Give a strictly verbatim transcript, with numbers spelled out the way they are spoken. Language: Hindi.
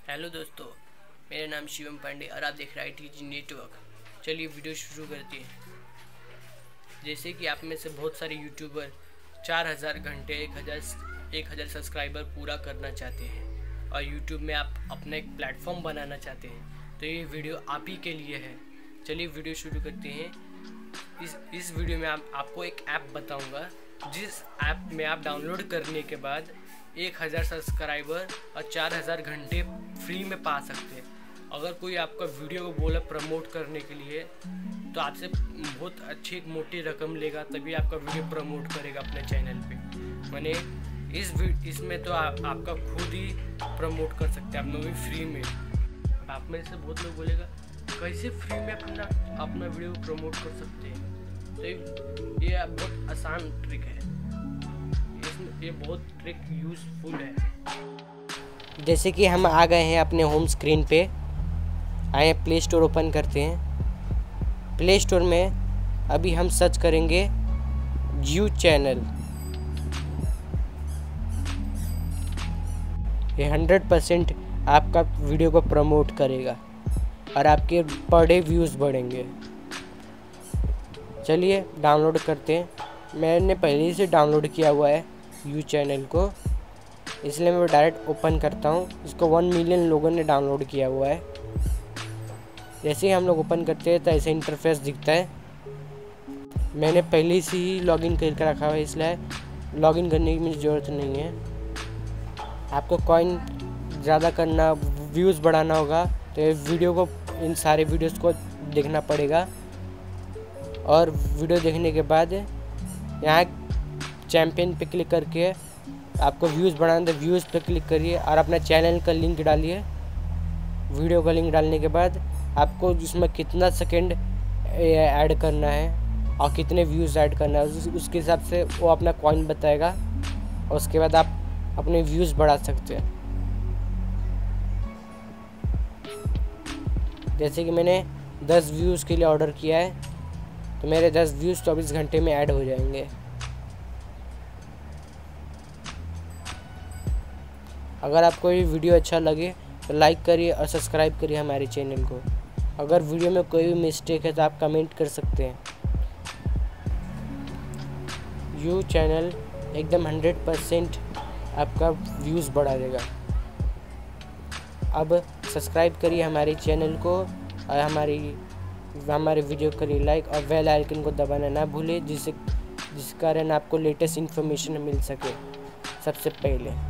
हेलो दोस्तों, मेरा नाम शिवम पांडे और आप देख रहे हैं आई टी जी नेटवर्क। चलिए वीडियो शुरू करते हैं। जैसे कि आप में से बहुत सारे यूट्यूबर चार हज़ार घंटे एक हज़ार एक हज़ार सब्सक्राइबर पूरा करना चाहते हैं और यूट्यूब में आप अपना एक प्लेटफॉर्म बनाना चाहते हैं, तो ये वीडियो आप ही के लिए है। चलिए वीडियो शुरू करते हैं। इस इस वीडियो में आप, आपको एक ऐप बताऊंगा, जिस ऐप में आप डाउनलोड करने के बाद एक हज़ार सब्सक्राइबर और चार हज़ार घंटे फ्री में पा सकते हैं। अगर कोई आपका वीडियो को बोला प्रमोट करने के लिए, तो आपसे बहुत अच्छी एक मोटी रकम लेगा, तभी आपका वीडियो प्रमोट करेगा अपने चैनल पे। माने इस इसमें तो आ, आपका खुद ही प्रमोट कर सकते हैं आप लोग फ्री में। आप में से बहुत लोग बोलेगा कैसे फ्री में अपना अपना वीडियो प्रमोट कर सकते हैं, तो ये बहुत आसान ट्रिक है। ये बहुत ट्रिक यूज़फुल है। जैसे कि हम आ गए हैं अपने होम स्क्रीन पे, आए प्ले स्टोर ओपन करते हैं। प्ले स्टोर में अभी हम सर्च करेंगे यू चैनल। ये हंड्रेड परसेंट आपका वीडियो को प्रमोट करेगा और आपके पर डे व्यूज़ बढ़ेंगे। चलिए डाउनलोड करते हैं। मैंने पहले से डाउनलोड किया हुआ है यू चैनल को, इसलिए मैं डायरेक्ट ओपन करता हूँ। इसको वन मिलियन लोगों ने डाउनलोड किया हुआ है। जैसे ही हम लोग ओपन करते हैं तो ऐसे इंटरफेस दिखता है। मैंने पहले से ही लॉगिन करके रखा हुआ है, इसलिए लॉगिन करने की मुझे ज़रूरत नहीं है। आपको कॉइन ज़्यादा करना, व्यूज़ बढ़ाना होगा, तो ये वीडियो को, इन सारे वीडियोस को देखना पड़ेगा। और वीडियो देखने के बाद यहाँ चैम्पियन पे क्लिक करके आपको व्यूज़ बढ़ाना तो व्यूज़ पे क्लिक करिए और अपना चैनल का लिंक डालिए। वीडियो का लिंक डालने के बाद आपको इसमें कितना सेकंड ऐड करना है और कितने व्यूज़ ऐड करना है, उसके हिसाब से वो अपना कॉइन बताएगा और उसके बाद आप अपने व्यूज़ बढ़ा सकते हैं। जैसे कि मैंने दस व्यूज़ के लिए ऑर्डर किया है, तो मेरे दस व्यूज़ चौबीस घंटे में ऐड हो जाएंगे। अगर आपको ये वीडियो अच्छा लगे तो लाइक करिए और सब्सक्राइब करिए हमारे चैनल को। अगर वीडियो में कोई भी मिस्टेक है तो आप कमेंट कर सकते हैं। यू चैनल एकदम हंड्रेड परसेंट आपका व्यूज़ बढ़ा देगा। अब सब्सक्राइब करिए हमारे चैनल को और हमारी हमारे वीडियो करिए लाइक और बेल आइकन को दबाना ना भूलें, जिससे जिस कारण आपको लेटेस्ट इन्फॉर्मेशन मिल सके सबसे पहले।